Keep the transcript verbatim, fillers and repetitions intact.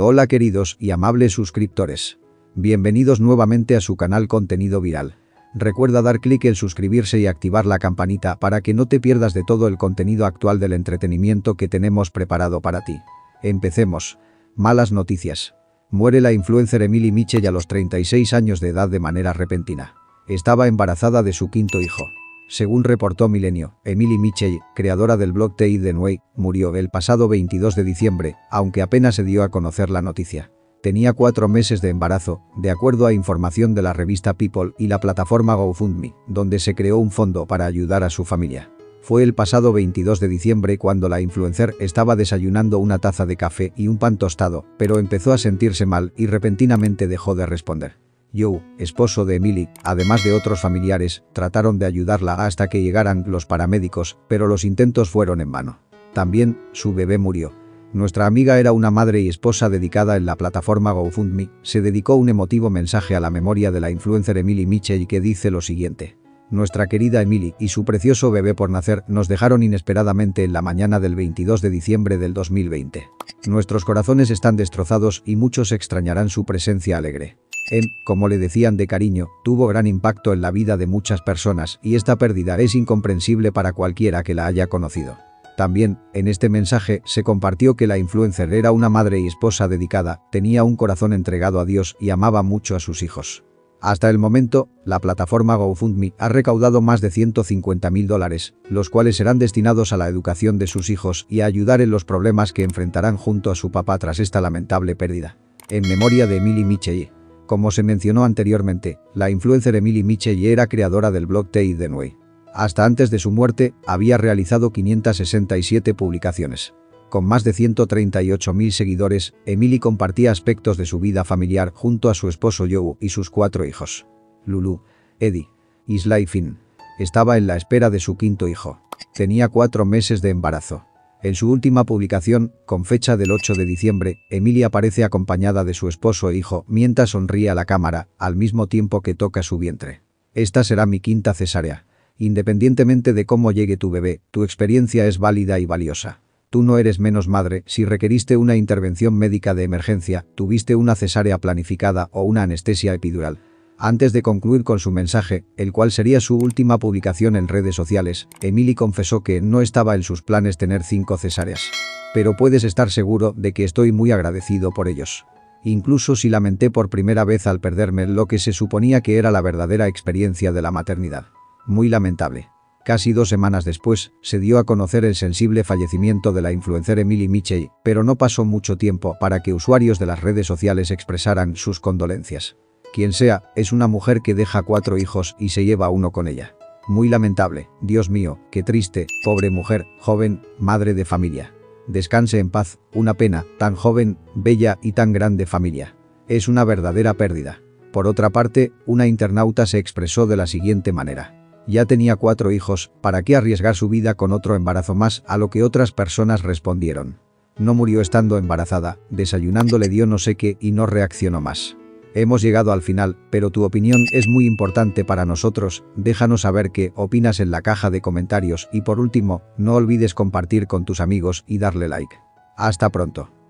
Hola queridos y amables suscriptores. Bienvenidos nuevamente a su canal Contenido Viral. Recuerda dar clic en suscribirse y activar la campanita para que no te pierdas de todo el contenido actual del entretenimiento que tenemos preparado para ti. Empecemos. Malas noticias. Muere la influencer Emily Mitchell a los treinta y seis años de edad de manera repentina. Estaba embarazada de su quinto hijo. Según reportó Milenio, Emily Mitchell, creadora del blog The Hidden Way, murió el pasado veintidós de diciembre, aunque apenas se dio a conocer la noticia. Tenía cuatro meses de embarazo, de acuerdo a información de la revista People y la plataforma GoFundMe, donde se creó un fondo para ayudar a su familia. Fue el pasado veintidós de diciembre cuando la influencer estaba desayunando una taza de café y un pan tostado, pero empezó a sentirse mal y repentinamente dejó de responder. Joe, esposo de Emily, además de otros familiares, trataron de ayudarla hasta que llegaran los paramédicos, pero los intentos fueron en vano. También, su bebé murió. Nuestra amiga era una madre y esposa dedicada en la plataforma GoFundMe, se dedicó un emotivo mensaje a la memoria de la influencer Emily Mitchell que dice lo siguiente. Nuestra querida Emily y su precioso bebé por nacer nos dejaron inesperadamente en la mañana del veintidós de diciembre del dos mil veinte. Nuestros corazones están destrozados y muchos extrañarán su presencia alegre. Em, como le decían de cariño, tuvo gran impacto en la vida de muchas personas y esta pérdida es incomprensible para cualquiera que la haya conocido. También, en este mensaje, se compartió que la influencer era una madre y esposa dedicada, tenía un corazón entregado a Dios y amaba mucho a sus hijos. Hasta el momento, la plataforma GoFundMe ha recaudado más de ciento cincuenta mil dólares, los cuales serán destinados a la educación de sus hijos y a ayudar en los problemas que enfrentarán junto a su papá tras esta lamentable pérdida. En memoria de Emily Mitchell. Como se mencionó anteriormente, la influencer Emily Mitchell era creadora del blog The Hidden Way. Hasta antes de su muerte, había realizado quinientas sesenta y siete publicaciones. Con más de ciento treinta y ocho mil seguidores, Emily compartía aspectos de su vida familiar junto a su esposo Joe y sus cuatro hijos. Lulu, Eddie, Isla y Finn. Estaba en la espera de su quinto hijo. Tenía cuatro meses de embarazo. En su última publicación, con fecha del ocho de diciembre, Emily aparece acompañada de su esposo e hijo mientras sonríe a la cámara, al mismo tiempo que toca su vientre. Esta será mi quinta cesárea. Independientemente de cómo llegue tu bebé, tu experiencia es válida y valiosa. Tú no eres menos madre si requeriste una intervención médica de emergencia, tuviste una cesárea planificada o una anestesia epidural. Antes de concluir con su mensaje, el cual sería su última publicación en redes sociales, Emily confesó que no estaba en sus planes tener cinco cesáreas. Pero puedes estar seguro de que estoy muy agradecido por ellos. Incluso si lamenté por primera vez al perderme lo que se suponía que era la verdadera experiencia de la maternidad. Muy lamentable. Casi dos semanas después, se dio a conocer el sensible fallecimiento de la influencer Emily Mitchell, pero no pasó mucho tiempo para que usuarios de las redes sociales expresaran sus condolencias. Quien sea, es una mujer que deja cuatro hijos y se lleva uno con ella. Muy lamentable, Dios mío, qué triste, pobre mujer, joven, madre de familia. Descanse en paz, una pena, tan joven, bella y tan grande familia. Es una verdadera pérdida. Por otra parte, una internauta se expresó de la siguiente manera. Ya tenía cuatro hijos, ¿para qué arriesgar su vida con otro embarazo más? A lo que otras personas respondieron. No murió estando embarazada, desayunando le dio no sé qué y no reaccionó más. Hemos llegado al final, pero tu opinión es muy importante para nosotros, déjanos saber qué opinas en la caja de comentarios y por último, no olvides compartir con tus amigos y darle like. Hasta pronto.